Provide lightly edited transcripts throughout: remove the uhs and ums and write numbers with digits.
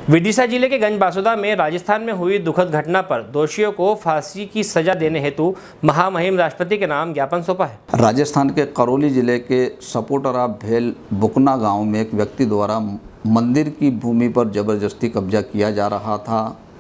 विदिशा जिले के गंज बासुदा में राजस्थान में हुई दुखद घटना पर दोषियों को फांसी की सजा देने हेतु महामहिम राष्ट्रपति के नाम ज्ञापन सौंपा है। राजस्थान के करौली जिले के सपोटरा भेल बुकना गांव में एक व्यक्ति द्वारा मंदिर की भूमि पर जबरदस्ती कब्जा किया जा रहा था।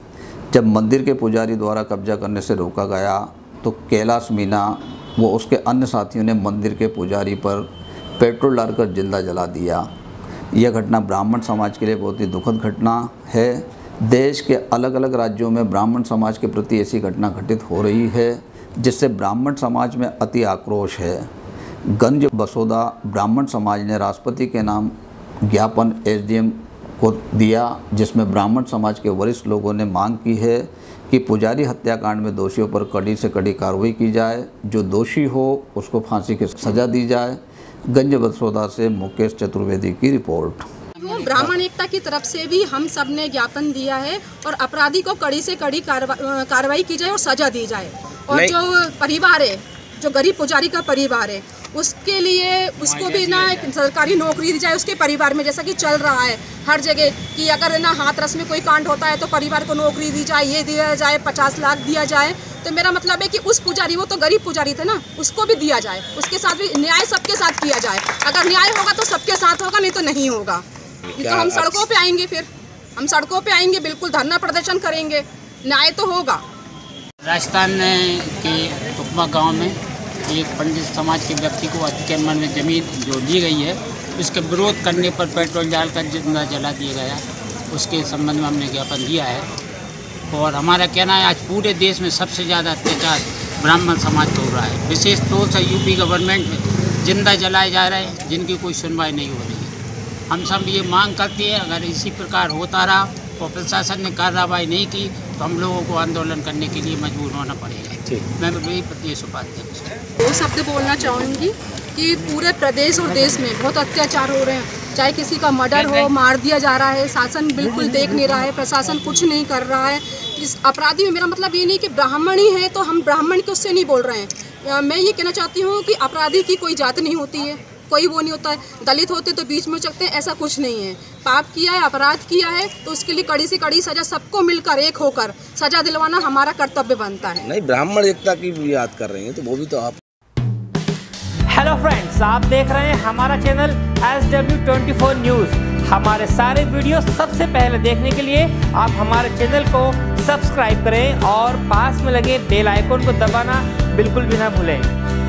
जब मंदिर के पुजारी द्वारा कब्जा करने से रोका गया तो कैलाश मीना व उसके अन्य साथियों ने मंदिर के पुजारी पर पेट्रोल डालकर जिंदा जला दिया। यह घटना ब्राह्मण समाज के लिए बहुत ही दुखद घटना है। देश के अलग अलग राज्यों में ब्राह्मण समाज के प्रति ऐसी घटना घटित हो रही है, जिससे ब्राह्मण समाज में अति आक्रोश है। गंज बसोदा ब्राह्मण समाज ने राष्ट्रपति के नाम ज्ञापन एसडीएम को दिया, जिसमें ब्राह्मण समाज के वरिष्ठ लोगों ने मांग की है कि पुजारी हत्याकांड में दोषियों पर कड़ी से कड़ी कार्रवाई की जाए। जो दोषी हो उसको फांसी की सजा दी जाए। गंज बसोदा से मुकेश चतुर्वेदी की रिपोर्ट। ब्राह्मण एकता की तरफ से भी हम सब ने ज्ञापन दिया है और अपराधी को कड़ी से कड़ी कार्रवाई की जाए और सजा दी जाए। और जो परिवार है, जो गरीब पुजारी का परिवार है, उसके लिए उसको भी ना एक सरकारी नौकरी दी जाए। उसके परिवार में जैसा कि चल रहा है हर जगह कि अगर ना हाथरस में कोई कांड होता है तो परिवार को नौकरी दी जाए, ये दिया जाए, 50 लाख दिया जाए। तो मेरा मतलब है कि उस पुजारी, वो तो गरीब पुजारी थे ना, उसको भी दिया जाए। उसके साथ भी न्याय सबके साथ किया जाए। अगर न्याय होगा तो सबके साथ होगा, नहीं तो नहीं होगा। तो हम सड़कों पे आएंगे, फिर हम सड़कों पे आएंगे, बिल्कुल धरना प्रदर्शन करेंगे, न्याय तो होगा। राजस्थान के टुकमा गांव में एक पंडित समाज के व्यक्ति को अतिक्रमण में जमीन जो ली गई है, उसके विरोध करने पर पेट्रोल डालकर जिंदा जला दिया गया। उसके संबंध में हमने ज्ञापन दिया है। और हमारा कहना है आज पूरे देश में सबसे ज़्यादा अत्याचार ब्राह्मण समाज पर हो रहा है। विशेष तौर से यूपी गवर्नमेंट में जिंदा जलाए जा रहे हैं, जिनकी कोई सुनवाई नहीं हो रही है। हम सब ये मांग करते हैं, अगर इसी प्रकार होता रहा और प्रशासन ने कार्रवाई नहीं की तो हम लोगों को आंदोलन करने के लिए मजबूर होना पड़ेगा। मैं वही प्रदेश उपाध्यक्ष दो शब्द बोलना चाहूँगी कि पूरे प्रदेश और देश में बहुत अत्याचार हो रहे हैं। चाहे किसी का मर्डर हो, मार दिया जा रहा है, शासन बिल्कुल देख नहीं रहा है, प्रशासन कुछ नहीं कर रहा है। इस अपराधी में मेरा मतलब ये नहीं कि ब्राह्मण ही है तो हम ब्राह्मण के उससे नहीं बोल रहे हैं। मैं ये कहना चाहती हूँ कि अपराधी की कोई जात नहीं होती है, कोई वो नहीं होता है। दलित होते तो बीच में चकते हैं, ऐसा कुछ नहीं है। पाप किया है, अपराध किया है तो उसके लिए कड़ी से कड़ी सजा, सबको मिलकर एक होकर सजा दिलवाना हमारा कर्तव्य बनता है। नहीं, ब्राह्मण एकता की भी याद कर रहे हैं तो वो भी तो आप। हेलो फ्रेंड्स, आप देख रहे हैं हमारा चैनल SW24 न्यूज़। हमारे सारे वीडियो सबसे पहले देखने के लिए आप हमारे चैनल को सब्सक्राइब करें और पास में लगे बेल आइकन को दबाना बिल्कुल भी ना भूलें।